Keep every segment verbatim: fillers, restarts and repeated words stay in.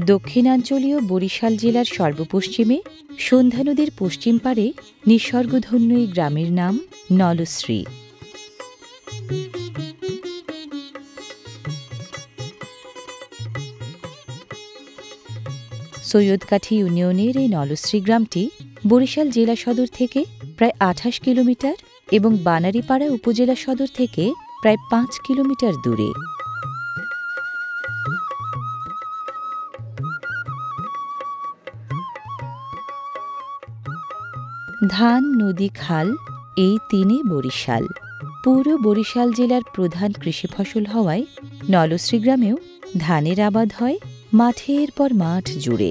দক্ষিণাঞ্চলীয় বরিশাল জেলার সর্বপশ্চিমে সন্ধ্যা নদীর পশ্চিম পারে নিসর্গধন্য এই গ্রামের নাম নলশ্রী। সৈয়দকাঠি ইউনিয়নের এই নলশ্রী গ্রামটি বরিশাল জেলা সদর থেকে প্রায় আঠাশ কিলোমিটার এবং বানারীপাড়া উপজেলা সদর থেকে প্রায় পাঁচ কিলোমিটার দূরে। ধান, নদী, খাল এই তিনে বরিশাল। পুরো বরিশাল জেলার প্রধান কৃষি ফসল হওয়ায় নলশ্রী গ্রামেও ধানের আবাদ হয় মাঠের পর মাঠ জুড়ে।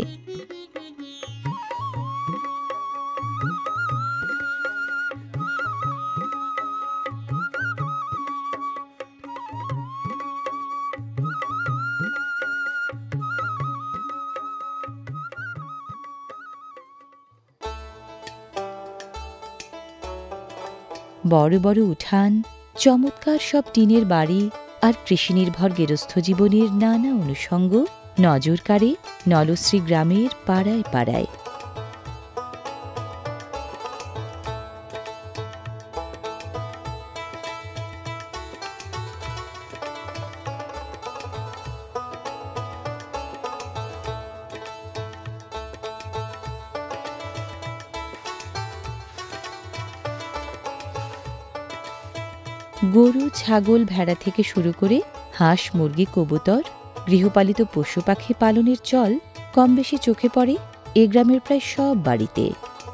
বড় বড় উঠান, চমৎকার সব টিনের বাড়ি আর কৃষিনির্ভর গেরস্থ জীবনের নানা অনুষঙ্গ নজর কাড়ে নলশ্রী গ্রামের পাড়ায় পাড়ায়। গরু, ছাগল, ভেড়া থেকে শুরু করে হাঁস, মুরগি, কবুতর, গৃহপালিত পশু পাখি পালনের চল কম বেশি চোখে পড়ে এ গ্রামের প্রায় সব বাড়িতে।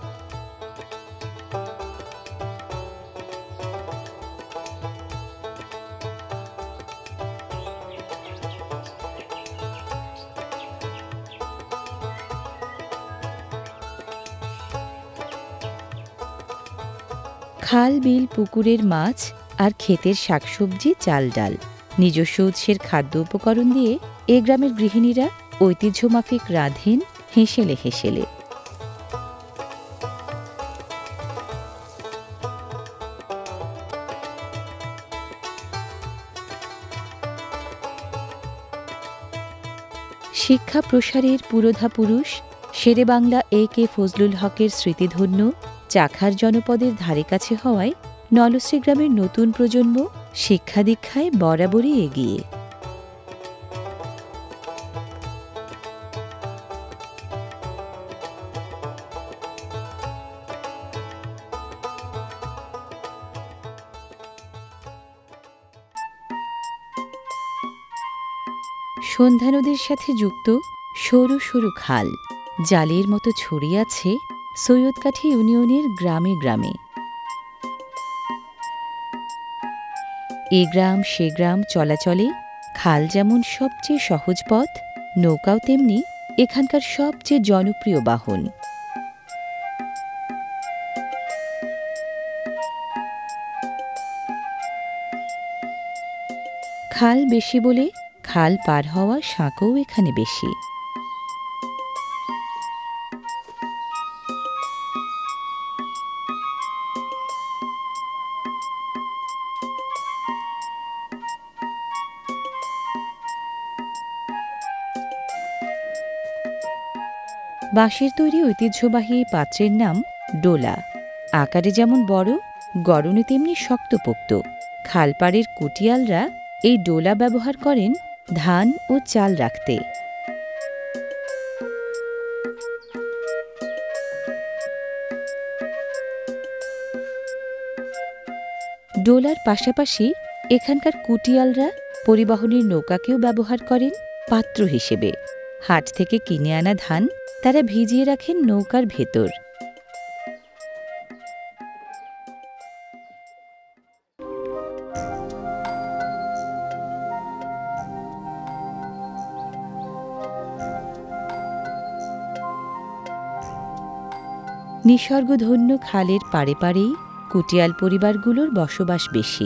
খাল, বিল, পুকুরের মাছ আর ক্ষেতের শাকসবজি, চাল ডাল নিজস্ব উৎসের খাদ্য উপকরণ দিয়ে এ গ্রামের গৃহিণীরা ঐতিহ্যমাফিক রাঁধেন হেসেলে হেসেলে। শিক্ষা প্রসারের পুরোধা পুরুষ শেরেবাংলা এ কে ফজলুল হকের স্মৃতিধন্য চাখার জনপদের ধারে কাছে হওয়ায় নলশ্রী গ্রামের নতুন প্রজন্ম শিক্ষা দীক্ষায় বরাবরই এগিয়ে। সন্ধ্যা নদীর সাথে যুক্ত সরু সরু খাল জালের মতো ছড়িয়ে আছে সৈয়দকাঠি ইউনিয়নের গ্রামে গ্রামে। এ গ্রাম সে গ্রাম চলাচলে খাল যেমন সবচেয়ে সহজ পথ, নৌকাও তেমনি এখানকার সবচেয়ে জনপ্রিয় বাহন। খাল বেশি বলে খাল পার হওয়া সাঁকোও এখানে বেশি। বাঁশের তৈরি ঐতিহ্যবাহী পাত্রের নাম ডোলা। আকারে যেমন বড়, গড়নে তেমনি শক্তপোক্ত। খালপাড়ের কুটিয়ালরা এই ডোলা ব্যবহার করেন ধান ও চাল রাখতে। ডোলার পাশাপাশি এখানকার কুটিয়ালরা পরিবহনের নৌকাকেও ব্যবহার করেন পাত্র হিসেবে। হাট থেকে কিনে আনা ধান তারা ভিজিয়ে রাখেন নৌকার ভেতর। নিসর্গধন্য খালের পাড়ে পাড়েই কুটিয়াল পরিবারগুলোর বসবাস বেশি।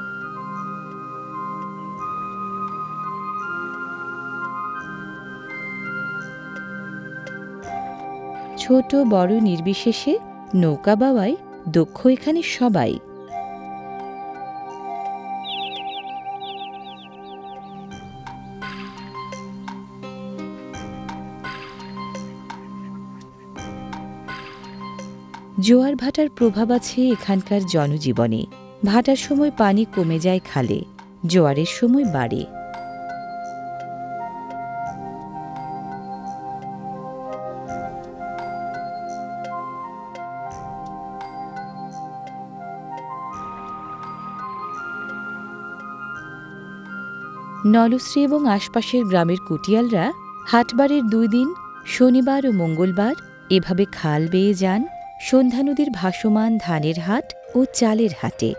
ছোট বড় নির্বিশেষে নৌকা বাওয়ায় দক্ষ এখানে সবাই। জোয়ার ভাটার প্রভাব আছে এখানকার জনজীবনে। ভাটার সময় পানি কমে যায় খালে, জোয়ারের সময় বাড়ে। নলশ্রী এবং আশপাশের গ্রামের কুটিয়ালরা হাটবারের দুই দিন, শনিবার ও মঙ্গলবার, এভাবে খাল বেয়ে যান সন্ধ্যা নদীর ভাসমান ধানের হাট ও চালের হাটে।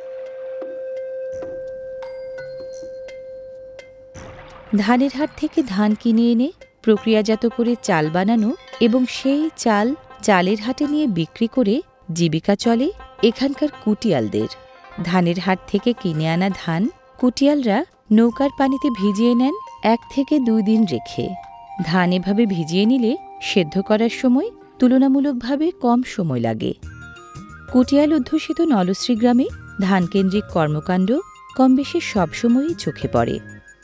ধানের হাট থেকে ধান কিনে এনে প্রক্রিয়াজাত করে চাল বানানো এবং সেই চাল চালের হাটে নিয়ে বিক্রি করে জীবিকা চলে এখানকার কুটিয়ালদের। ধানের হাট থেকে কিনে আনা ধান কুটিয়ালরা নৌকার পানিতে ভিজিয়ে নেন এক থেকে দুই দিন রেখে। ধান এভাবে ভিজিয়ে নিলে সেদ্ধ করার সময় তুলনামূলকভাবে কম সময় লাগে। কুটিয়াল অধ্যুষিত নলশ্রী গ্রামে ধানকেন্দ্রিক কর্মকাণ্ড কমবেশি সবসময়ই চোখে পড়ে।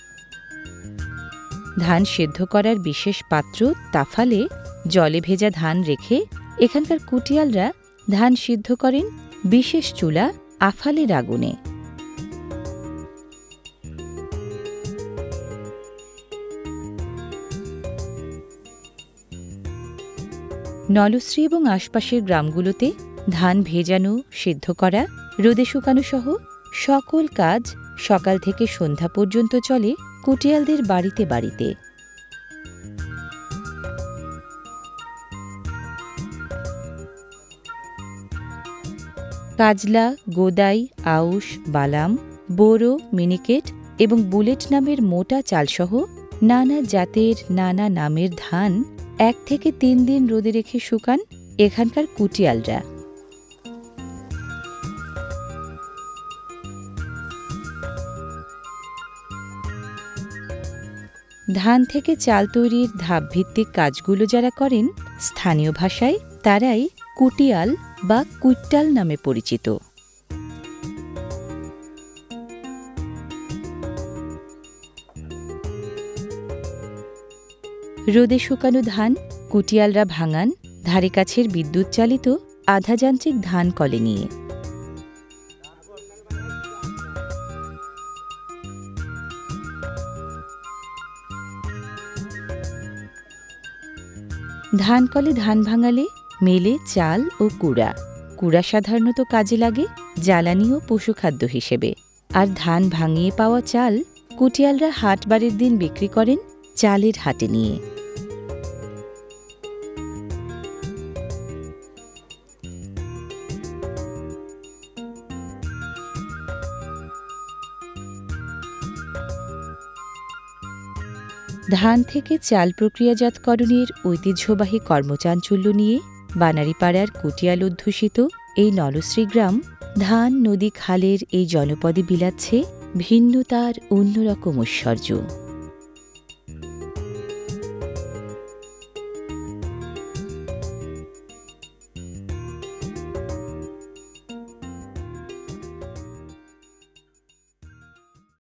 ধান সেদ্ধ করার বিশেষ পাত্র তাফালে জলে ভেজা ধান রেখে এখানকার কুটিয়ালরা ধান সিদ্ধ করেন বিশেষ চুলা আফালের আগুনে। নলশ্রী এবং আশপাশের গ্রামগুলোতে ধান ভেজানো, সিদ্ধ করা, রোদে শুকানো সহ সকল কাজ সকাল থেকে সন্ধ্যা পর্যন্ত চলে কুটিয়ালদের বাড়িতে বাড়িতে। কাজলা, গোদাই, আউশ, বালাম, বোরো, মিনিকেট এবং বুলেট নামের মোটা চালসহ নানা জাতের নানা নামের ধান এক থেকে তিন দিন রোদে রেখে শুকান এখানকার কুটিয়ালরা। ধান থেকে চাল তৈরির ধাপভিত্তিক কাজগুলো যারা করেন স্থানীয় ভাষায় তারাই কুটিয়াল বা কুইট্টাল নামে পরিচিত। রোদে শুকানো ধান কুটিয়ালরা ভাঙান ধারে কাছের বিদ্যুৎ চালিত আধাযান্ত্রিক ধান কলে নিয়ে। ধান কলে ধান ভাঙালে মেলে চাল ও কুড়া। কুড়া সাধারণত কাজে লাগে জ্বালানি ও পশুখাদ্য হিসেবে, আর ধান ভাঙিয়ে পাওয়া চাল কুটিয়ালরা হাটবারের দিন বিক্রি করেন চালের হাটে নিয়ে। ধান থেকে চাল প্রক্রিয়াজাতকরণের ঐতিহ্যবাহী কর্মচাঞ্চল্য নিয়ে বানারীপাড়ার কুটিয়াল অধ্যুষিত এই নলশ্রী গ্রাম ধান, নদী, খালের এই জনপদে বিলাচ্ছে ভিন্নতার অন্যরকম ঐশ্বর্য।